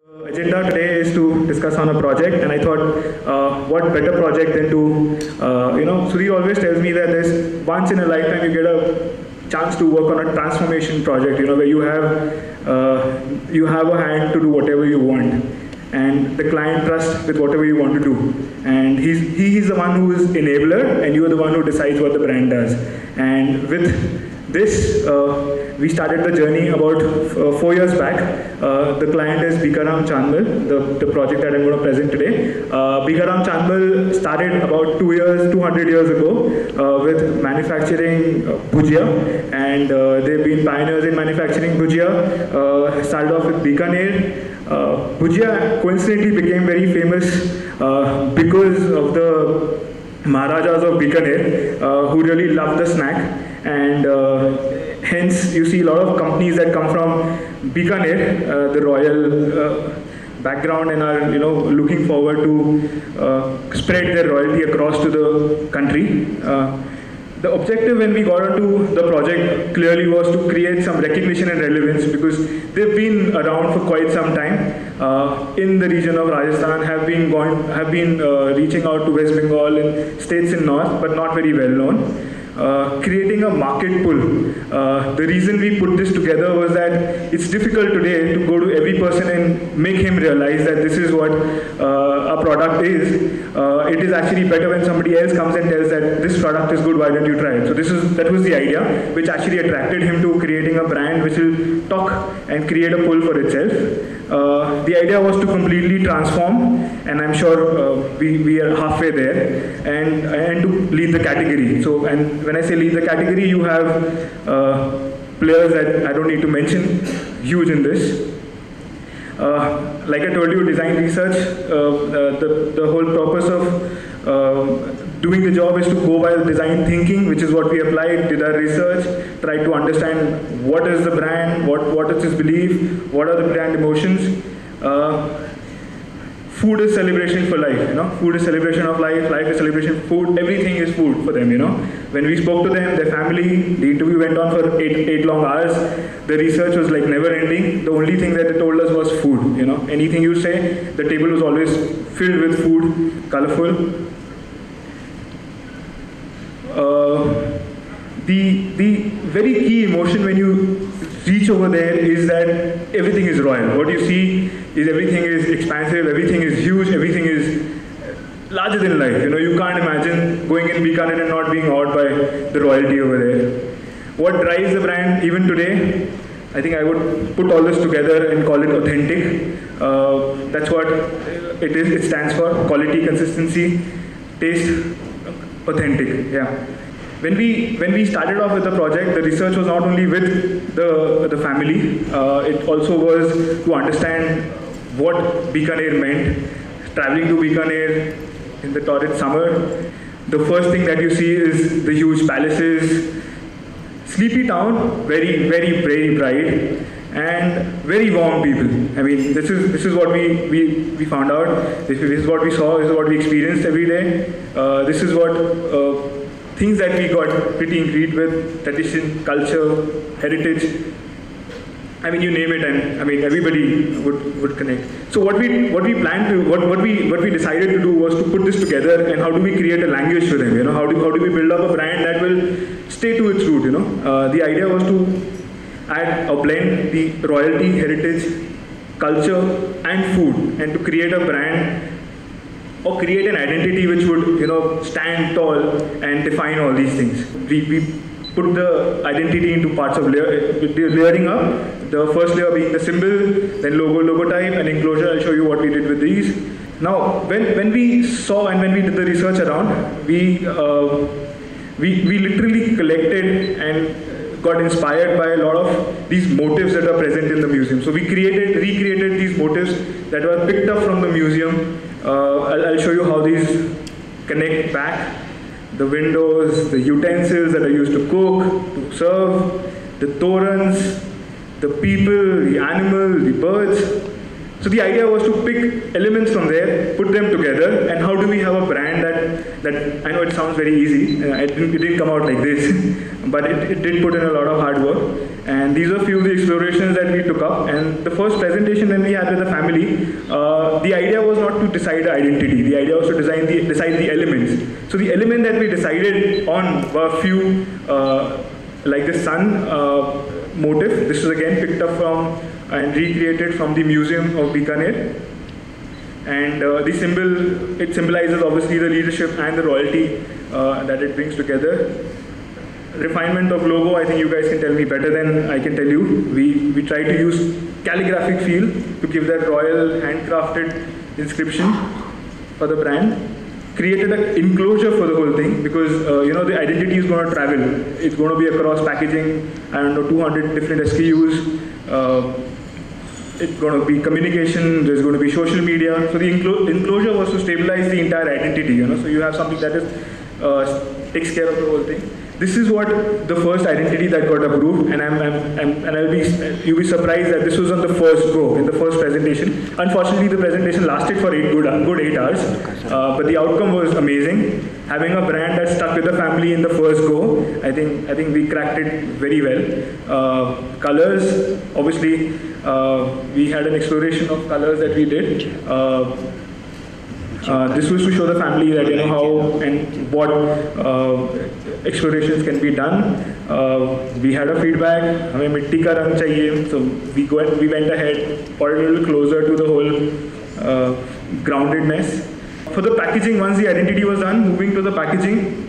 Agenda today is to discuss on a project, and I thought, what better project than to, Sudhir always tells me that there's once in a lifetime you get a chance to work on a transformation project, where you have a hand to do whatever you want, and the client trusts with whatever you want to do, and he's the one who is enabler, and you are the one who decides what the brand does, and with this, we started the journey about 4 years back. The client is Bikaram Chandmal, the project that I'm going to present today. Bikaram Chandmal started about 200 years ago with manufacturing bhujia, and they've been pioneers in manufacturing bhujia. Started off with Bikaner. Bhujia coincidentally became very famous because of the Maharajas of Bikaner, who really loved the snack. And hence you see a lot of companies that come from Bikaner, the royal background, and are looking forward to spread their royalty across to the country. The objective when we got onto the project clearly was to create some recognition and relevance, because they've been around for quite some time in the region of Rajasthan, have been reaching out to West Bengal and states in north, but not very well known. Creating a market pull. The reason we put this together was that it's difficult today to go to every person and make him realize that this is what a product is. It is actually better when somebody else comes and tells that this product is good, why don't you try it? So that was the idea, which actually attracted him to creating a brand which will talk and create a pull for itself. The idea was to completely transform, and I'm sure we are halfway there, and to lead the category. So, and when I say lead the category, you have players that I don't need to mention, huge in this. Like I told you, design research, the whole purpose of doing the job is to go by the design thinking, which is what we applied, did our research, tried to understand what is the brand, what is its belief, what are the brand emotions. Food is celebration for life, Food is celebration of life, life is celebration of food, everything is food for them, When we spoke to them, their family, the interview went on for eight long hours. The research was like never ending. The only thing that they told us was food, Anything you say, the table was always filled with food, colorful. The very key emotion when you reach over there is that everything is royal. What you see is everything is expansive, everything is huge, everything is larger than life. You can't imagine going in Bikaner and not being awed by the royalty over there. What drives the brand even today? I think I would put all this together and call it authentic. That's what it is. It stands for quality, consistency, taste, authentic. Yeah. When we started off with the project, the research was not only with the family, it also was to understand what Bikaner meant. Traveling to Bikaner in the torrid summer, the first thing that you see is the huge palaces, sleepy town, very, very, very bright, and very warm people. I mean, this is what we found out. This is what we saw. This is what we experienced every day. This is what things that we got pretty intrigued with: tradition, culture, heritage. I mean, you name it, and I mean everybody would connect. So what we planned to, what we decided to do was to put this together, and how do we create a language for them? How do we build up a brand that will stay to its root? The idea was to add or blend the royalty, heritage, culture, and food, and to create a brand or create an identity which would stand tall and define all these things. We put the identity into parts of layering up. The first layer being the symbol, then logotype, and enclosure. I'll show you what we did with these. Now, when we saw and when we did the research around, we literally collected and got inspired by a lot of these motifs that are present in the museum. So we recreated these motifs that were picked up from the museum. I'll show you how these connect back. The windows, the utensils that are used to cook, to serve, the torans, the people, the animal, the birds. So the idea was to pick elements from there, put them together, and how do we have a brand that I know it sounds very easy. It didn't come out like this, but it did put in a lot of hard work. And these are a few of the explorations that we took up. And the first presentation when we had with the family, the idea was not to decide the identity. The idea was to decide the elements. So the element that we decided on were a few, like the sun motif. This is again picked up from and recreated from the Museum of Bikaner. And the symbol, it symbolizes obviously the leadership and the royalty that it brings together. Refinement of logo, I think you guys can tell me better than I can tell you. We try to use calligraphic feel to give that royal handcrafted inscription for the brand. Created an enclosure for the whole thing because the identity is going to travel. It's going to be across packaging, I don't know, 200 different SKUs. It's going to be communication, there's going to be social media. So the enclosure was to stabilize the entire identity, so you have something that is takes care of the whole thing. This is what the first identity that got approved, and you'll be surprised that this was on the first go, in the first presentation. Unfortunately, the presentation lasted for good 8 hours, but the outcome was amazing. Having a brand that stuck with the family in the first go, I think we cracked it very well. Colors, obviously, we had an exploration of colors that we did. This was to show the family that how and what explorations can be done. We had a feedback, हमें मिट्टी का रंग चाहिए, so we went ahead, brought it a little closer to the whole groundedness. For the packaging, once the identity was done, moving to the packaging,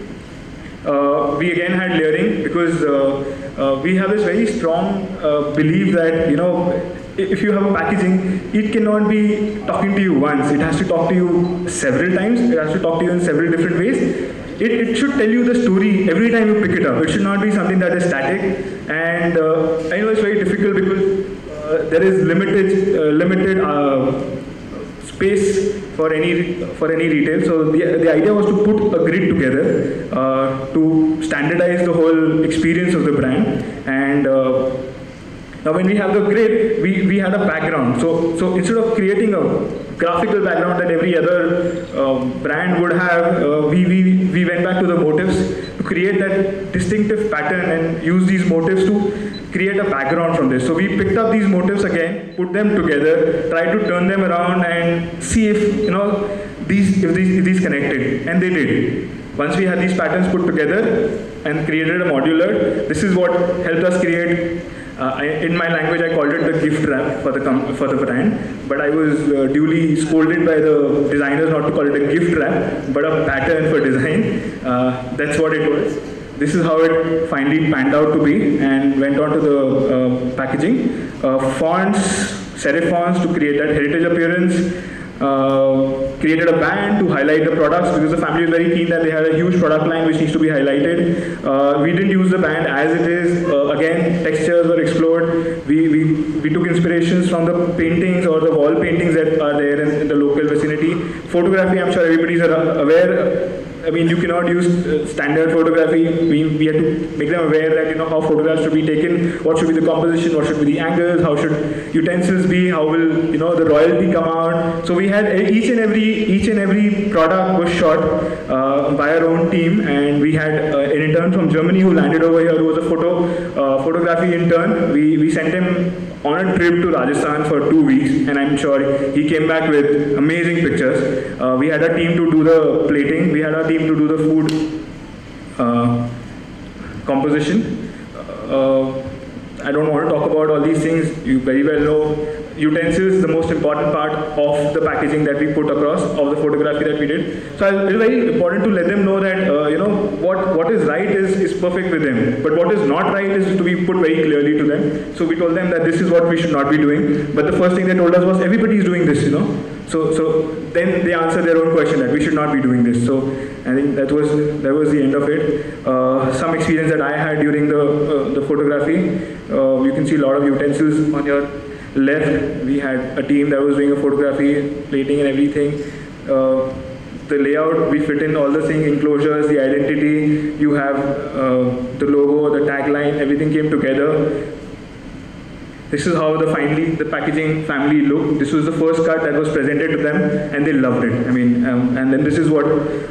we again had layering because we have this very strong belief that if you have a packaging, it cannot be talking to you once. It has to talk to you several times. It has to talk to you in several different ways. It should tell you the story every time you pick it up. It should not be something that is static. And I know it's very difficult because there is limited space for any retail. So the idea was to put a grid together to standardize the whole experience of the brand. And now when we have the grid, we had a background. So instead of creating a graphical background that every other brand would have, we went back to the motifs to create that distinctive pattern and use these motifs to create a background from this. So we picked up these motifs again, put them together, tried to turn them around and see if these connected, and they did. Once we had these patterns put together and created a modular, this is what helped us create. In my language, I called it the gift wrap for the brand, but I was duly scolded by the designers not to call it a gift wrap, but a pattern for design. That's what it was. This is how it finally panned out to be, and went on to the packaging. Fonts, serif fonts to create that heritage appearance. Created a band to highlight the products because the family was very keen that they had a huge product line which needs to be highlighted. We didn't use the band as it is. Again, textures were explored. We took inspirations from the paintings or the wall paintings that are there in the local vicinity. Photography, I'm sure everybody is aware. I mean, you cannot use standard photography. We had to make them aware that how photographs should be taken, what should be the composition, what should be the angles, how should utensils be, how will the royalty come out. So we had each and every product was shot by our own team, and we had an intern from Germany who landed over here who was a photography intern. We sent him on a trip to Rajasthan for 2 weeks, and I'm sure he came back with amazing pictures. We had a team to do the plating. We had a team to do the food composition. I don't want to talk about all these things. You very well know utensils, the most important part of the packaging that we put across, of the photography that we did. So it's very important to let them know that what is right is perfect with them, but what is not right is to be put very clearly to them. So we told them that this is what we should not be doing. But the first thing they told us was everybody is doing this, So then they answered their own question that we should not be doing this. So I think that was the end of it. Some experience that I had during the photography. You can see a lot of utensils on your left. We had a team that was doing a photography, plating and everything. The layout, we fit in all the things, enclosures, the identity, you have the logo, the tagline, everything came together. This is how the packaging family looked. This was the first card that was presented to them, and they loved it. I mean, and then this is what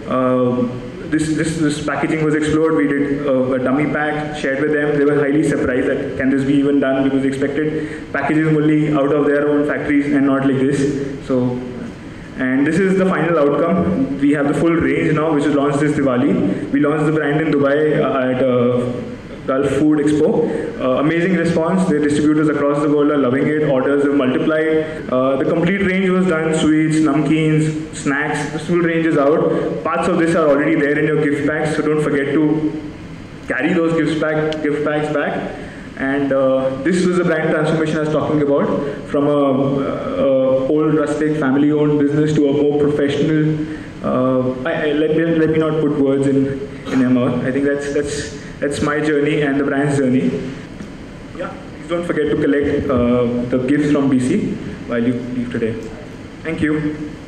this packaging was explored. We did a dummy pack, shared with them. They were highly surprised that can this be even done, because they expected packaging only out of their own factories and not like this. So. And this is the final outcome. We have the full range now, which is launched this Diwali. We launched the brand in Dubai at Gulf Food Expo. Amazing response. The distributors across the world are loving it. Orders have multiplied. The complete range was done: sweets, namkeens, snacks. The full range is out. Parts of this are already there in your gift packs, so don't forget to carry those gift packs back. And this was the brand transformation I was talking about, from a old rustic family-owned business to a more professional. Let me not put words in your mouth. I think that's my journey and the brand's journey. Yeah, please don't forget to collect the gifts from BC while you leave today. Thank you.